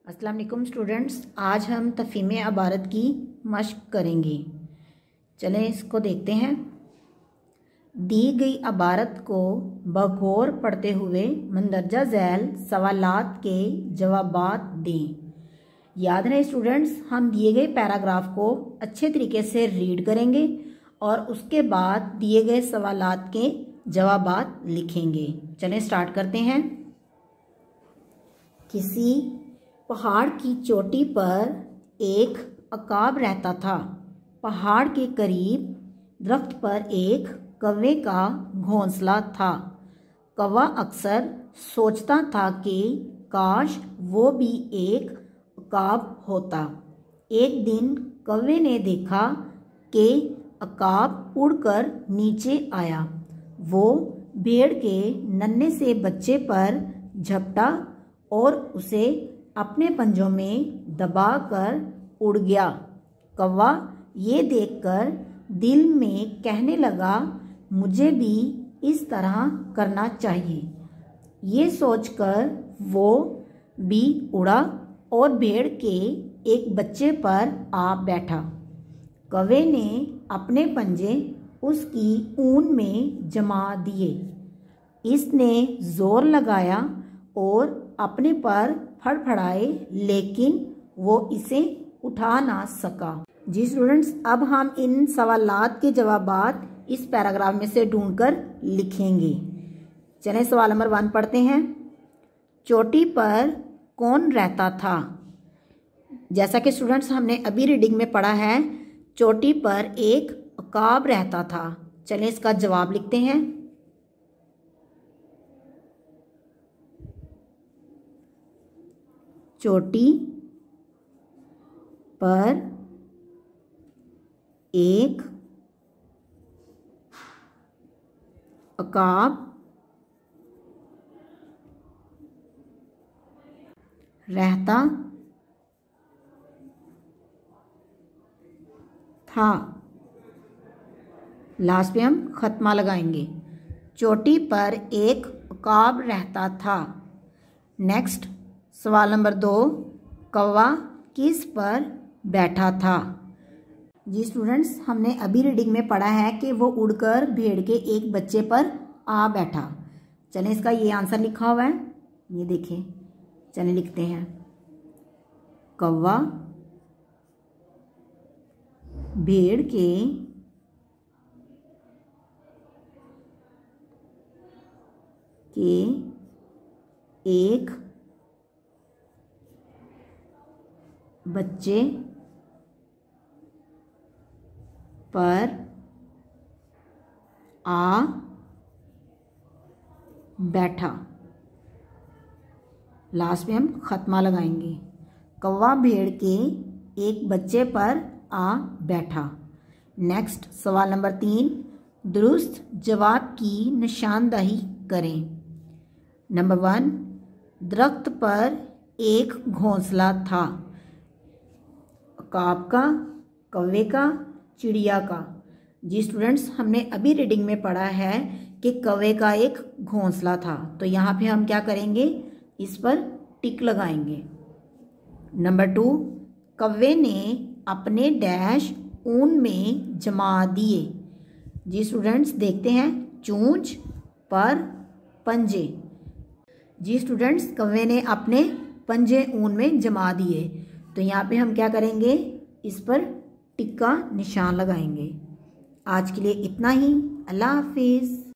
अस्सलाम वालेकुम स्टूडेंट्स, आज हम तफ़हीम इबारत की मश्क करेंगे। चलें इसको देखते हैं। दी गई इबारत को बगौर पढ़ते हुए मंदरजा झैल सवालात के जवाबात दें। याद रहे स्टूडेंट्स, हम दिए गए पैराग्राफ को अच्छे तरीके से रीड करेंगे और उसके बाद दिए गए सवालात के जवाबात लिखेंगे। चलें स्टार्ट करते हैं। किसी पहाड़ की चोटी पर एक अकाब रहता था। पहाड़ के करीब दरख्त पर एक कौवे का घोंसला था। कौवा अक्सर सोचता था कि काश वो भी एक अकाब होता। एक दिन कौवे ने देखा कि अकाब उड़कर नीचे आया। वो भेड़ के नन्हे से बच्चे पर झपटा और उसे अपने पंजों में दबाकर उड़ गया। कौवा ये देखकर दिल में कहने लगा, मुझे भी इस तरह करना चाहिए। ये सोचकर वो भी उड़ा और भेड़ के एक बच्चे पर आ बैठा। कौवे ने अपने पंजे उसकी ऊन में जमा दिए। इसने जोर लगाया और अपने पर फड़फड़ाए, लेकिन वो इसे उठा ना सका। जी स्टूडेंट्स, अब हम इन सवालात के जवाबात इस पैराग्राफ में से ढूंढकर लिखेंगे। चलें सवाल नंबर 1 पढ़ते हैं। चोटी पर कौन रहता था? जैसा कि स्टूडेंट्स हमने अभी रीडिंग में पढ़ा है, चोटी पर एक अकाब रहता था। चलें इसका जवाब लिखते हैं। चोटी पर एक अकाब रहता था। लास्ट पे हम खत्मा लगाएंगे। चोटी पर एक अकाब रहता था। नेक्स्ट सवाल नंबर 2, कौवा किस पर बैठा था? जी स्टूडेंट्स, हमने अभी रीडिंग में पढ़ा है कि वो उड़कर भेड़ के एक बच्चे पर आ बैठा। चलें इसका ये आंसर लिखा हुआ है, ये देखें। चलें लिखते हैं। कौवा भेड़ के एक बच्चे पर आ बैठा। लास्ट में हम खत्मा लगाएंगे। कौवा भेड़ के एक बच्चे पर आ बैठा। नेक्स्ट सवाल नंबर 3, दुरुस्त जवाब की निशानदही करें। नंबर 1, दरख्त पर एक घोंसला था। अकाब का, कौवे का, चिड़िया का? जी स्टूडेंट्स, हमने अभी रीडिंग में पढ़ा है कि कौवे का एक घोंसला था। तो यहाँ पे हम क्या करेंगे, इस पर टिक लगाएंगे। नंबर 2, कौवे ने अपने डैश ऊन में जमा दिए। जी स्टूडेंट्स देखते हैं, चूंच पर पंजे। जी स्टूडेंट्स, कौवे ने अपने पंजे ऊन में जमा दिए। तो यहाँ पे हम क्या करेंगे, इस पर टिक का निशान लगाएंगे। आज के लिए इतना ही। अल्लाह हाफिज़।